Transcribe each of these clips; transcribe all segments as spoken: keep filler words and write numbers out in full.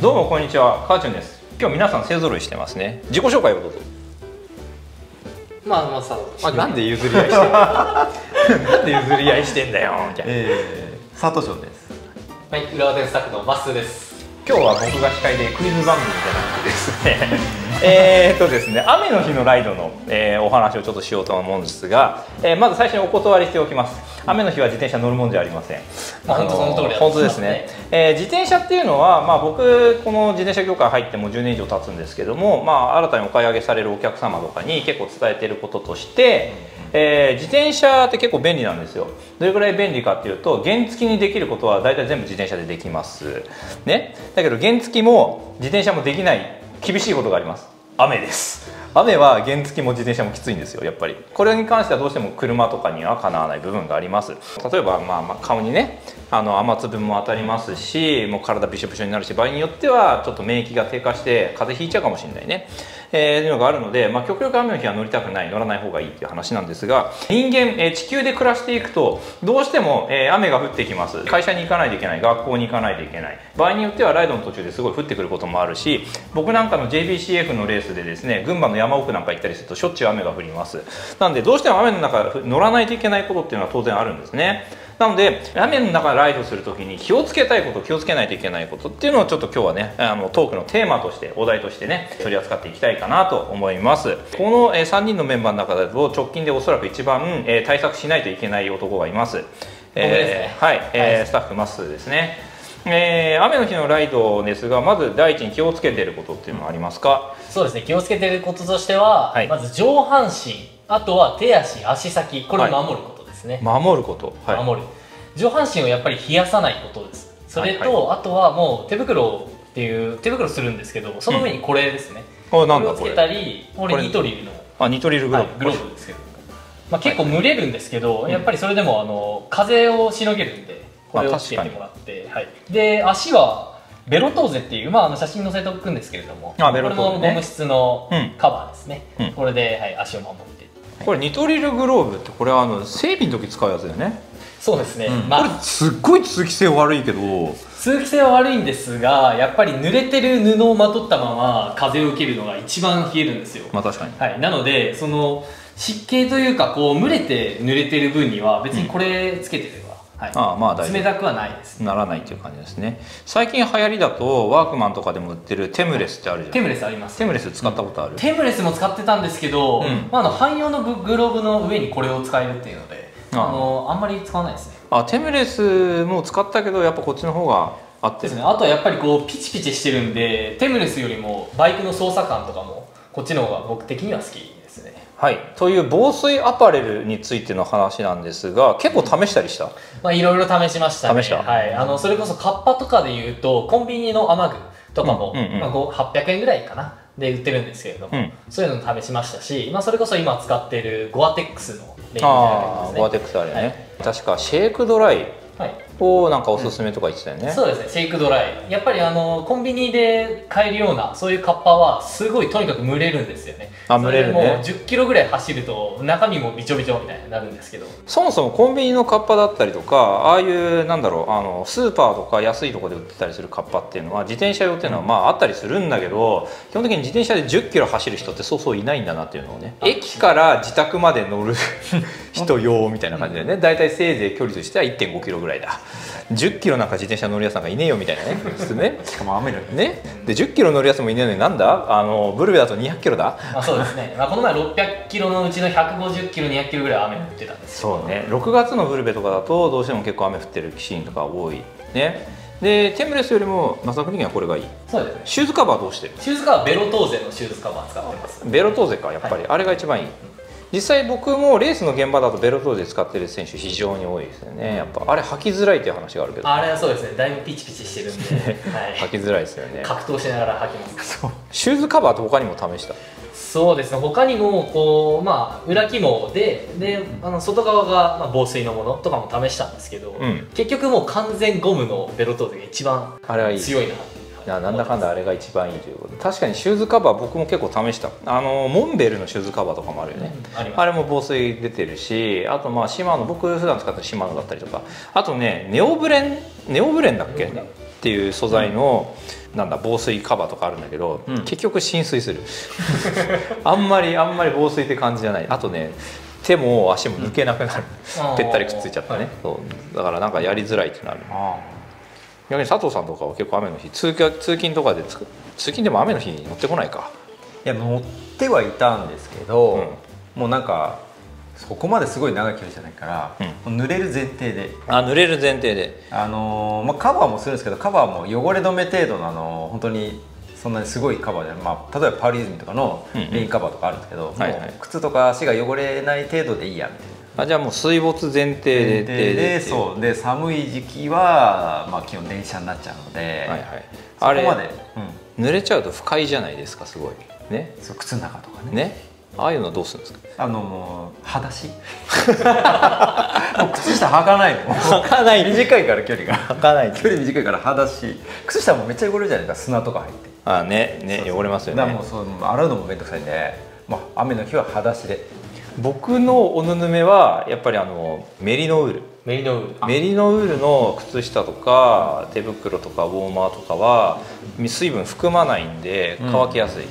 どうもこんにちは、かーちゅんです。今日皆さん勢ぞろいしてますね。自己紹介をどうぞ。 まあまあさあ、なんで譲り合いしてんなんで譲り合いしてんだよみたいな。 えー、佐藤翔です。 はい、浦和店スタッフのまっすーです。 今日は僕が司会でクイズ番組じゃなくてですねえっとですね、雨の日のライドの、えー、お話をちょっとしようと思うんですが、えー、まず最初にお断りしておきます。雨の日は自転車乗るもんじゃありません。 まあ、本当その通り本当ですね。えー、自転車っていうのは、まあ、僕この自転車業界入ってもうじゅうねん以上経つんですけども、まあ、新たにお買い上げされるお客様とかに結構伝えていることとして、えー、自転車って結構便利なんですよ。どれぐらい便利かっていうと、原付にできることは大体全部自転車でできますね。だけど原付も自転車もできない厳しいことがあります。雨です。雨は原付も自転車もきついんですよ、やっぱり。これに関してはどうしても車とかにはかなわない部分があります。例えば、まあ、まあ顔にね、あの雨粒も当たりますし、もう体びしょびしょになるし、場合によってはちょっと免疫が低下して風邪ひいちゃうかもしれないね、えー、いうのがあるので、まあ、極力雨の日は乗りたくない、乗らない方がいいっていう話なんですが、人間、えー、地球で暮らしていくとどうしても、えー、雨が降ってきます。会社に行かないといけない、学校に行かないといけない、場合によってはライドの途中ですごい降ってくることもあるし、僕なんかの ジェイビーシーエフ のレースでですね、群馬の山奥なんか行ったりするとしょっちゅう雨が降ります。なのでどうしても雨の中乗らないといけないことっていうのは当然あるんですね。なので雨の中ライドするときに気をつけたいこと、気をつけないといけないことっていうのをちょっと今日はね、あのトークのテーマとして、お題としてね、取り扱っていきたいかなと思います。この、えー、さんにんのメンバーの中だと直近でおそらく一番、えー、対策しないといけない男がいます。えー、はい、えー、スタッフまっすーですね。えー、雨の日のライドですが、まず第一に気をつけていることっていうのはありますか？ そうですね、気をつけていることとしては、はい、まず上半身、あとは手足、足先、これを守ることですね。 はい、守ること、 はい、守る。上半身をやっぱり冷やさないことです。それと、はいはい、あとはもう手袋っていう手袋するんですけど、その上にこれですね、うん、これをつけたり、これニトリルのあニトリルグローブ、 はい、グローブですけど、まあ、結構蒸れるんですけど、はい、やっぱりそれでもあの風をしのげるんでこれをつけてもらって、はい、で足はベロトーゼっていう、まあ、あの写真載せておくんですけれども、あベロトーゼ、ね、これもゴム質のカバーですね、うん、これで、はい、足を守って、 はい、これニトリルグローブってこれはあの整備の時使うやつだよね。 そうですね、うん、 まあ、これすっごい通気性悪いけど、 通気性は悪いんですが、やっぱり濡れてる布をまとったまま風を受けるのが一番冷えるんですよ。 まあ確かに、 はい、なのでその湿気というかこう蒸れて濡れてる分には別にこれつけてれば、うん、はい、ああまあ大丈夫、冷たくはないです、ね、 ならないっていう感じですね。最近流行りだとワークマンとかでも売ってるテムレスってあるじゃん。 テムレスあります。 テムレス使ったことある？ うん、テムレスも使ってたんですけど、うん、まあ、あの汎用のグローブの上にこれを使えるっていうので、あのあんまり使わないですね。 あ、テムレスも使ったけどやっぱこっちの方が合ってるですね。 あとはやっぱりこうピチピチしてるんで、テムレスよりもバイクの操作感とかもこっちの方が僕的には好きですね。 はい、という防水アパレルについての話なんですが、結構試したりした？ まあいろいろ試しましたね。 試した。 はい、あのそれこそカッパとかでいうとコンビニの雨具とかもはっぴゃくえんぐらいかなで売ってるんですけれども、うん、そういうの試しましたし、まあ、それこそ今使っているゴアテックスのレインジャケットですね。 ゴアテックスあるよね、はい、確かシェイクドライをなんかおすすめとか言ってたよね、 うん、そうですね、シェイクドライ、やっぱりあのコンビニで買えるようなそういうカッパはすごいとにかく蒸れるんですよね。 あ、蒸れるね。 もうじゅっキロぐらい走ると中身もびちょびちょみたいになるんですけど、 そもそもコンビニのカッパだったりとか、ああいうなんだろう、あのスーパーとか安いところで売ってたりするカッパっていうのは自転車用っていうのはまああったりするんだけど、基本的に自転車でじゅっキロ走る人ってそうそういないんだなっていうのをね、駅から自宅まで乗る人用みたいな感じでね、だいたいせいぜい距離としては いってんごキロぐらいだ。じゅっキロなんか自転車乗るやつなんかいねえよみたいなね、普通ね。 しかも雨の日ね。でじゅっキロ乗るやつもいねえのに、なんだあのブルベだとにひゃくキロだ。 まあそうですね。まあこの前ろっぴゃくキロのうちのひゃくごじゅっキロ、にひゃくキロぐらい雨降ってたんですよ。 そうね。ろくがつのブルベとかだとどうしても結構雨降ってるシーンとか多いね。でテムレスよりもマサ君的にはこれがいい。 そうですね。 シューズカバーどうしてる？ シューズカバーベロトーゼのシューズカバー使ってます。 ベロトーゼか、やっぱり、はい、あれが一番いい。実際僕もレースの現場だとベロトーゼ使ってる選手非常に多いですよね。やっぱあれ履きづらいっていう話があるけど、 あれはそうですね、だいぶピチピチしてるんで、はい、 履きづらいですよね。 格闘しながら履きます。 そう、シューズカバーって他にも試した？ そうですね、他にもこう、まあ、裏肝でであの外側が、まあ、防水のものとかも試したんですけど、うん、結局もう完全ゴムのベロトーゼが一番強いな。 ななんだかんだあれが一番いいということで、確かにシューズカバー僕も結構試した。あのモンベルのシューズカバーとかもあるよね、うん、あ, あれも防水出てるし、あとまあシマノ、僕普段使ってるシマノだったりとか、あとねネオブレンネオブレンだっけっていう素材の、 なんだ防水カバーとかあるんだけど、 うん、 結局浸水するあんまりあんまり防水って感じじゃない。あとね手も足も抜けなくなる、うん、ぺったりくっついちゃったね、はい、そうだからなんかやりづらいってなる。逆に佐藤さんとかは結構雨の日通勤、通勤とかで通勤でも雨の日に乗ってこないか。 いや乗ってはいたんですけど、うん、もうなんかそこまですごい長い距離じゃないから、うん、濡れる前提であ濡れる前提で、 あのーまあ、カバーもするんですけどカバーも汚れ止め程度の、あのー、本当にそんなにすごいカバーじゃない、まあ、例えばパリズムとかのレインカバーとかあるんですけど、うんうん、もう靴とか足が汚れない程度でいいやみたいな。 あじゃあもう水没前提で前提でそうで寒い時期は、まあ、基本電車になっちゃうので、はいはい、そこまで、 うん、濡れちゃうと不快じゃないですかすごいね。 そう靴の中とかねねああいうのはどうするんですか。 あのもう裸足もう靴下履かないの履かない短いから距離が履かない距離短いから裸足靴下もめっちゃ汚れるじゃないですか砂とか入って。 ああねね汚れますよね。 だからもうそう洗うのもめんどくさいんで、まあ、雨の日は裸足で。 僕のおぬぬめはやっぱりあのメリノウールメリノウールメリノウールの靴下とか手袋とかウォーマーとかは水分含まないんで乾きやすい、うん、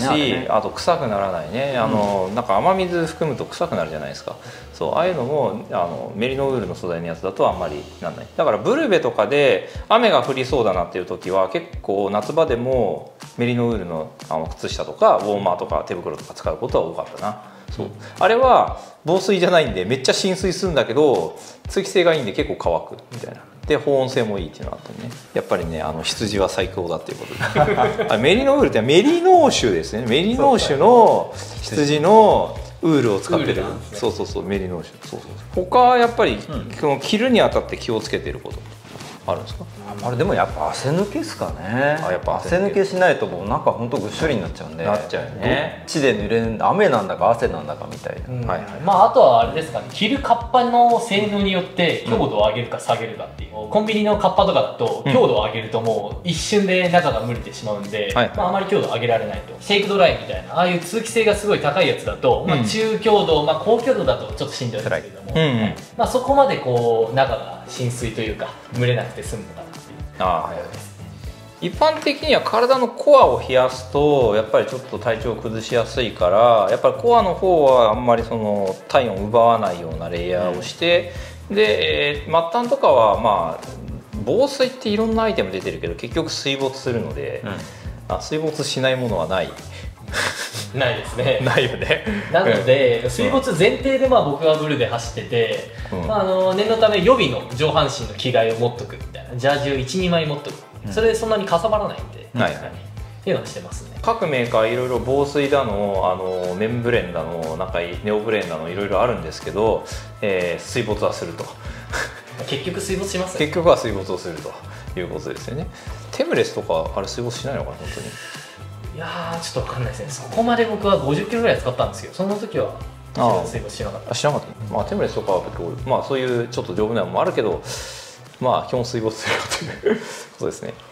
し、ね、あと臭くならないね。あの、うん、なんか雨水含むと臭くなるじゃないですか。そうああいうのもあのメリノウールの素材のやつだとあんまりなんない。だからブルベとかで雨が降りそうだなっていう時は結構夏場でもメリノウールのあの靴下とかウォーマーとか手袋とか使うことは多かったな。そうあれは防水じゃないんでめっちゃ浸水するんだけど通気性がいいんで結構乾くみたいな。で保温性もいいっていうのがあってねやっぱりねあの羊は最高だっていうことであメリノウールってメリノー種ですね。メリノー種の羊のウールを使ってる、ね、そうそうそうメリノー種。そうそうそう他はやっぱり、うん、この着るにあたって気をつけてることあるんですか。 あれでもやっぱ汗抜けですかね。あやっぱ汗抜けしないともう中本当ぐっしょりになっちゃうんで。 なっちゃうよね。 どっちで濡れる雨なんだか汗なんだかみたいな、うんはいはい、まああとはあれですかね着るカッパの性能によって強度を上げるか下げるかっていう、うん、コンビニのカッパとかだと強度を上げるともう一瞬で中が蒸れてしまうんで、うんまあ、あまり強度を上げられないと。シェイクドライみたいなああいう通気性がすごい高いやつだと、うんまあ、中強度、まあ、高強度だとちょっとしんどいですけれども、うんうんまあ、そこまでこう中が浸水というか蒸れなくて済むのかなっていう。あはいはい一般的には体のコアを冷やすとやっぱりちょっと体調を崩しやすいからやっぱりコアの方はあんまりその体温を奪わないようなレイヤーをして、うん、で、えー、末端とかはまあ防水っていろんなアイテム出てるけど結局水没するので、うん、あ水没しないものはないないですねないよねなので、うん、水没前提でまあ僕はブルで走ってて、うんまあ、あの念のため予備の上半身の着替えを持っとくみたいなジャージを いちにまい持っとく、うん、それでそんなにかさばらないんで、はいはい、っていうのをしてますね。 各メーカーいろいろ防水だのあのメンブレンだのなんかネオブレンだのいろいろあるんですけど、えー、水没はすると結局水没しますよね。 結局は水没をするということですよね。テムレスとかあれ水没しないのかな本当に。 いやーちょっと分かんないですね。そこまで僕はごじゅっキロぐらい使ったんですけどその時は水没しなかった。 あしなかった、まあ、テムレスとかは結構、まあ、そういうちょっと丈夫なのもあるけどまあ基本水没するよということですね。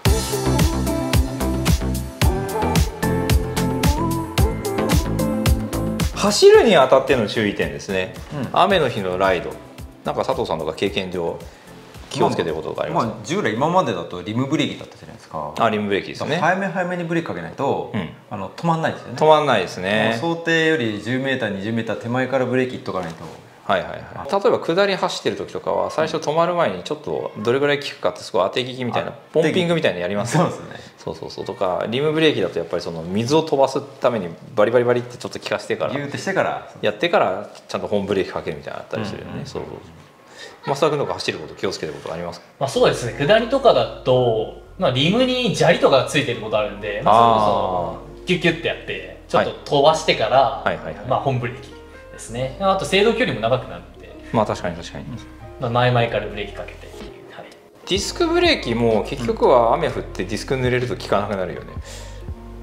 走るにあたっての注意点ですね、うん、雨の日のライドなんか佐藤さんとか経験上気をつけてることがありますか。 まあ、従来今までだとリムブレーキだったじゃないですか。 あリムブレーキですね。 早め早めにブレーキかけないと、うん、あの止まんないですよね。 止まんないですね。 想定よりじゅうメーターにじゅうメーター手前からブレーキいっとかないと。 はいはいはい、例えば下り走ってる時とかは最初止まる前にちょっとどれぐらい効くかってすごい当て聞きみたいなポンピングみたいなのやりますよね。そうですね。そうそうそうとかリムブレーキだとやっぱりその水を飛ばすためにバリバリバリってちょっと効かせてからギューってしてからやってからちゃんと本ブレーキかけるみたいなのあったりするよね、うんうん、そう増田君とか走ること気をつけてることありますか。 まあ、そうですね下りとかだと、まあ、リムに砂利とかがついてることあるんで、まあ、それこそキュッキュッてやってちょっと飛ばしてから本ブレーキですね。あと制動距離も長くなるんでまあ確かに確かに、 まあ、前々からブレーキかけてっていう、はい、 ディスクブレーキも結局は雨降ってディスク濡れると効かなくなるよね、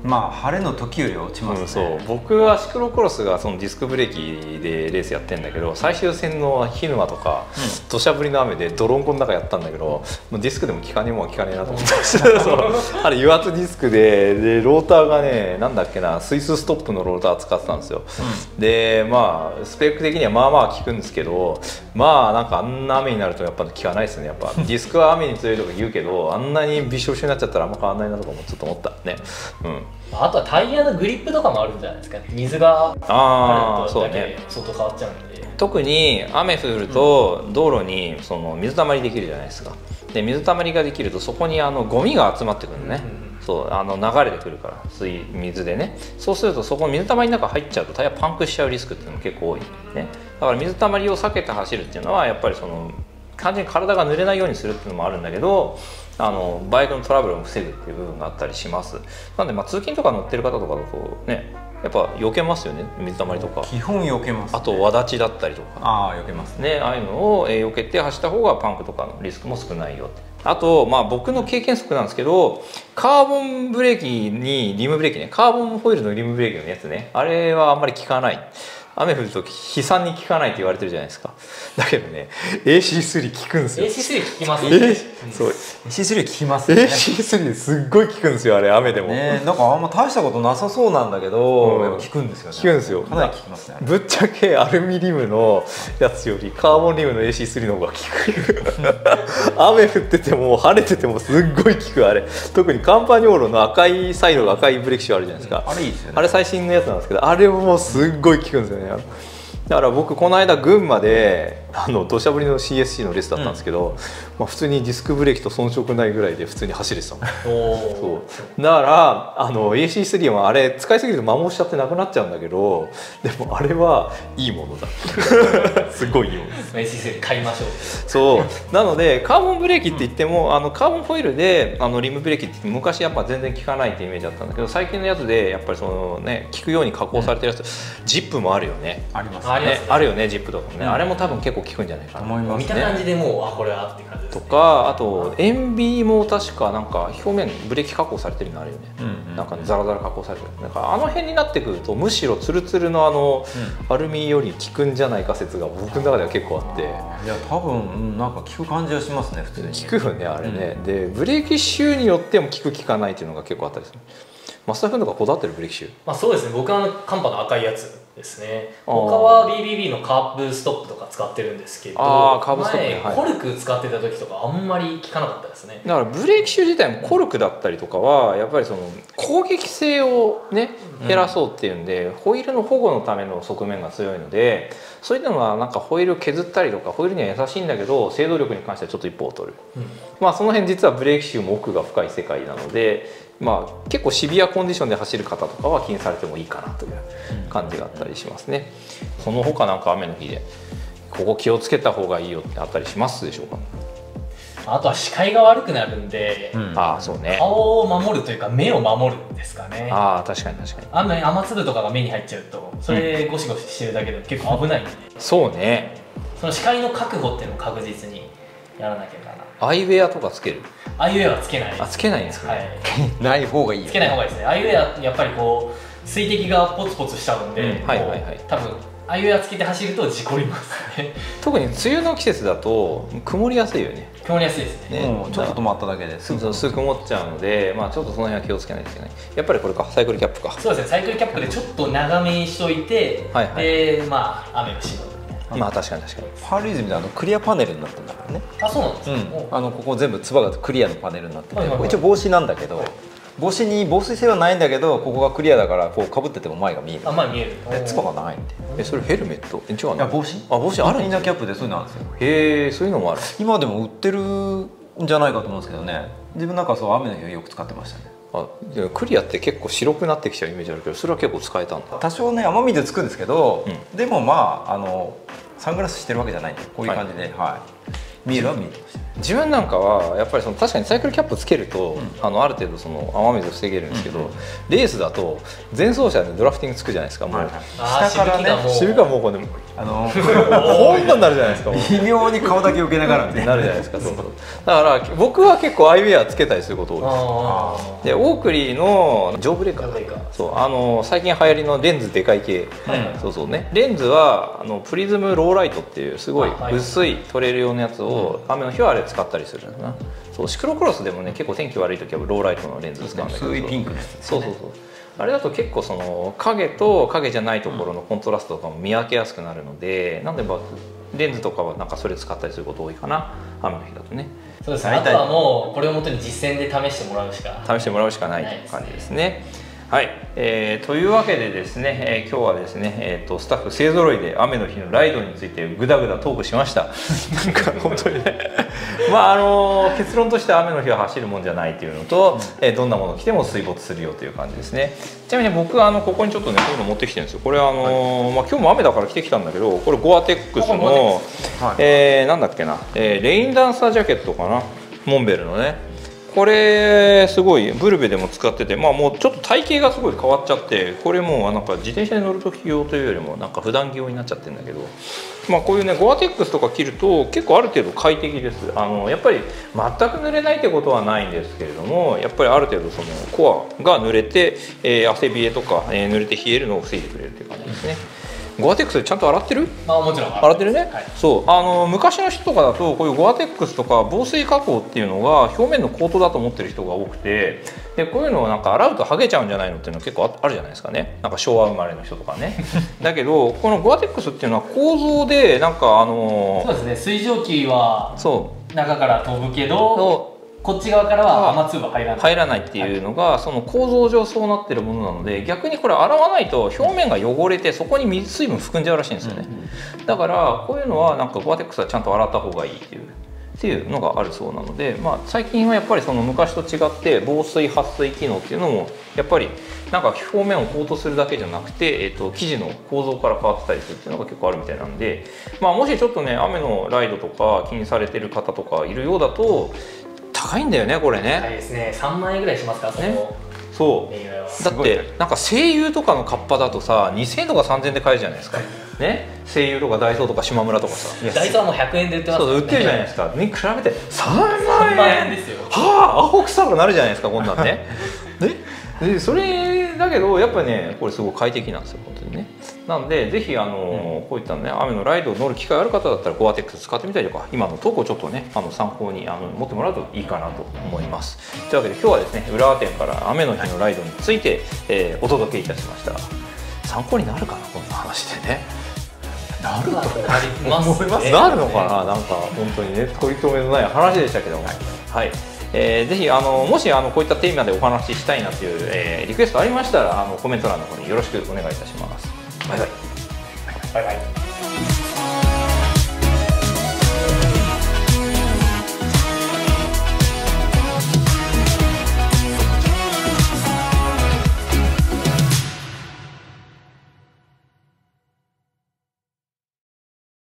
まあ晴れの時よりは落ちますね、うん、 そう僕はシクロクロスがそのディスクブレーキでレースやってんだけど、最終戦の涸沼とか土砂降りの雨で泥んこの中やったんだけど、もうディスクでも効かねえもんは効かねえなと思ってそうあれ油圧ディスクで、でローターがねなんだっけなスイスストップのローター使ってたんですよ、うん、でまあスペック的にはまあまあ効くんですけど、まあなんかあんな雨になるとやっぱ効かないですね。やっぱディスクは雨に強いとか言うけど、あんなにびしょびしょになっちゃったらあんま変わんないなとかもちょっと思ったね。うん、 あとはタイヤのグリップとかもあるんじゃないですかね。水があるとだけ相当変わっちゃうんで、 特に雨降ると道路にその水たまりできるじゃないですか。で水たまりができるとそこにあのゴミが集まってくるのね、うんうん、そうあの流れてくるから水水でね、そうするとそこ水たまりの中入っちゃうとタイヤパンクしちゃうリスクっていうのも結構多いね。だから水たまりを避けて走るっていうのはやっぱりその完全に体が濡れないようにするっていうのもあるんだけど、あのバイクのトラブルを防ぐっていう部分があったりします。なのでまあ通勤とか乗ってる方とかだとねやっぱ避けますよね、水たまりとか。 基本避けます、ね、 あと輪立ちだったりとか、 ああ避けますね、 ね、ああいうのを避けて走った方がパンクとかのリスクも少ないよって。あと、まあ、僕の経験則なんですけど、カーボンブレーキにリムブレーキね、カーボンホイールのリムブレーキのやつね、あれはあんまり効かない。雨降ると悲惨に効かないって言われてるじゃないですか。だけどね エーシースリー 効くんですよ。 エーシースリー 効きますね、 えー、そう エーシースリー 効きますね。 エーシースリー ですっごい効くんですよあれ、雨でもね。なんかあんま大したことなさそうなんだけど、 うん、 やっぱ効くんですよね。 効くんですよ。 かなり効きますね。 ぶっちゃけアルミリムのやつよりカーボンリムの エーシースリー の方が効く雨降ってても晴れててもすっごい効く。あれ特にカンパニョーロの赤いサイドが赤いブレーキシューあるじゃないですか、 うん、あれいいですよね。 あれ最新のやつなんですけど、あれもすっごい効くんですよね。だから僕この間群馬であの土砂降りの シーエスシー のレースだったんですけど、うん、まあ、普通にディスクブレーキと遜色ないぐらいで普通に走れてたもんそうだからあの エーシースリー はあれ使いすぎると摩耗しちゃってなくなっちゃうんだけど、でもあれはいいものだすごいいいものです。 エーシースリー 買いましょう。 そうなのでカーボンブレーキって言っても、うん、あのカーボンホイールであのリムブレーキって昔やっぱ全然効かないってイメージだったんだけど、最近のやつでやっぱりそのね効くように加工されてるやつ、うん、ジップもあるよね。 ありますね。 ね、あるよねジップとかもね、うん、あれも多分結構効くんじゃないかなと思いますね。 見た感じでもうあこれはって感じですね。 とかあとエンビーも確かなんか表面ブレーキ加工されてるのあるよね、うんうん、なんかザラザラ加工されてる。だからあの辺になってくるとむしろツルツルのあの、うん、アルミより効くんじゃないか説が僕の中では結構あって、いや多分なんか効く感じはしますね普通に。 効くよねあれね、うん、でブレーキシューによっても効く効かないっていうのが結構あったりする。増田君とかこだわってるブレーキシュー？ まあそうですね、僕はあのカンパの赤いやつですね。他は ビービービー のカーブストップとか使ってるんですけど、 あカーブストップ、ね、 前コルク使ってた時とかあんまり効かなかったですね。 だからブレーキシュー自体もコルクだったりとかはやっぱりその攻撃性をね減らそうっていうんで、うん、ホイールの保護のための側面が強いので、そういったのはなんかホイールを削ったりとかホイールには優しいんだけど制動力に関してはちょっと一歩を取る、うん、まあその辺実はブレーキシューも奥が深い世界なので、まあ、結構シビアコンディションで走る方とかは気にされてもいいかなという感じがあったりしますね。その他なんか雨の日でここ気をつけた方がいいよってあったりしますでしょうか？ あとは視界が悪くなるんで、うん、 あそうね、 顔を守るというか目を守るんですかね。 あ確かに確かに。 雨雨粒とかが目に入っちゃうとそれゴシゴシしてるだけで結構危ないんで、うん、 そうね、 その視界の確保っていうのを確実にやらなきゃいけないな。 アイウェアとかつける？ アイウェアはつけないです。 あつけないんですか、 はい、 ない方がいいよ、ね、 つけない方がいいですね。アイウェアやっぱりこう水滴がポツポツしちゃうんで、うん、はいはいはい、多分アイウェアつけて走ると事故りますね特に梅雨の季節だと曇りやすいよね。 曇りやすいですね。 ね、うん、ちょっと止まっただけですぐすぐ曇っちゃうので、まあ、ちょっとその辺は気をつけないといけない。やっぱりこれかサイクルキャップか。 そうですね、サイクルキャップでちょっと長めにしといて、はい、はい、でまあ雨がしのぐ。 まあ確かに確かに。 パールイズムであのクリアパネルになってるんだからね。 あ、そうなんですか、うん、 あのここ全部つばがクリアのパネルになってて、はいはいはい、一応防止なんだけど、はい、帽子に防水性はないんだけどここがクリアだからこうかぶってても前が見える。 あ、前見える。 でつばが長いんで。 え、それヘルメット？え、違うの？ いや帽子？ あ、帽子あるんですか？ インナーキャップでそういうのあるんですよ。 へえ、そういうのもある。 今でも売ってるんじゃないかと思うんですけどね。自分なんかそう雨の日はよく使ってましたね。 あ、クリアって結構白くなってきちゃうイメージあるけど、それは結構使えたんだ。 多少ね雨水つくんですけど、うん、でもまああのサングラスしてるわけじゃないんでこういう感じで、はいはい、見えるは見えてましたね。 自分なんかはやっぱりその確かにサイクルキャップつけると、うん、あのある程度その雨水を防げるんですけど、うん、レースだと前走者でドラフティングつくじゃないですか。もう下からねしぶきがもうこれあのこんなになるじゃないですか。 微妙に顔だけ受けながらみたいなるじゃないですか。そうそうだから僕は結構アイウェアつけたりすること多いです。でオークリーのジョーブレーカーそうあの最近流行りのレンズでかい系、はい、そうそうねレンズはあのプリズムローライトっていうすごい薄い撮れる用のやつを雨の日はあれ使ったりするんだな。そうシクロクロスでもね結構天気悪い時はローライトのレンズ使うんだけど、 薄いピンクのやつですね。 そうそうそうあれだと結構その影と影じゃないところのコントラストとかも見分けやすくなるので、なんでレンズとかはなんかそれ使ったりすること多いかな、雨の日だとね。 そうですね。あとはもうこれをもとに実践で試してもらうしか試してもらうしかないという感じですね。はい、えー、というわけでですね、えー、今日はですね、えー、とスタッフ勢ぞろいで雨の日のライドについてぐだぐだトークしました。なんか本当にねまああのー、結論として雨の日は走るもんじゃないっていうのと、えー、どんなもの着ても水没するよという感じですね。ちなみに僕はあのここにちょっとねこういうの持ってきてるんですよ。これはあのーはい、まあ、今日も雨だから着てきたんだけど、これゴアテックスの、はいえー、なんだっけな、えー、レインダンサージャケットかな、モンベルのね。これすごいブルベでも使ってて、まあ、もうちょっと体型がすごい変わっちゃって、これもうなんか自転車に乗る時用というよりもなんか普段着用になっちゃってるんだけど、まあ、こういうねゴアテックスとか着ると結構ある程度快適です。あのやっぱり全く濡れないってことはないんですけれども、やっぱりある程度そのコアが濡れて、えー、汗冷えとか、えー、濡れて冷えるのを防いでくれるという感じですね。ゴアテックスちゃんと洗ってる？ あ、もちろん洗ってるね、 はい、 そうあの昔の人とかだとこういうゴアテックスとか防水加工っていうのが表面のコートだと思ってる人が多くて、でこういうのをなんか洗うと剥げちゃうんじゃないのっていうの結構あるじゃないですかね。なんか昭和生まれの人とかねだけどこのゴアテックスっていうのは構造でなんかあのそうですね、水蒸気は中から飛ぶけどこっち側からは雨粒は入らない入らないっていうのが、はい、その構造上そうなってるものなので、逆にこれ洗わないと表面が汚れてそこに水水分含んじゃうらしいんですよね、うんうん、だからこういうのはなんかゴアテックスはちゃんと洗った方がいいっていうっていうのがあるそうなので、まあ、最近はやっぱりその昔と違って防水撥水機能っていうのもやっぱりなんか表面をコートするだけじゃなくて、えー、と生地の構造から変わってたりするっていうのが結構あるみたいなんで、まあ、もしちょっとね雨のライドとか気にされてる方とかいるようだと高いんだよねこれね。 高いですね。さんまんえんぐらいしますからね。 そうだってなんか声優とかのカッパだとさにせんえんとかさんぜんえんで買えるじゃないですかね。声優とかダイソーとか島村とかさ、 ダイソーはもうひゃくえんで売ってますからね。 そう売ってるじゃないですか。に比べてさんまんえん、 さんまんえんですよ。 はあアホくさくなるじゃないですかこんなんねでそれだけどやっぱりねこれすごい快適なんですよ本当にね。なんでぜひあの、うん、こういったね雨のライドを乗る機会ある方だったらゴアテックス使ってみたりとか、今のトークをちょっとねあの参考にあの持ってもらうといいかなと思います。というわけで今日はですね浦和店から雨の日のライドについて、えー、お届けいたしました。参考になるかなこんな話でね。なると思います。なるのかな、なんか本当にね取り留めのない話でしたけども、はい、はいえー、ぜひあのもしあのこういったテーマでお話ししたいなという、えー、リクエストありましたらあのコメント欄の方によろしくお願いいたします。バイバイ。 バイバイ。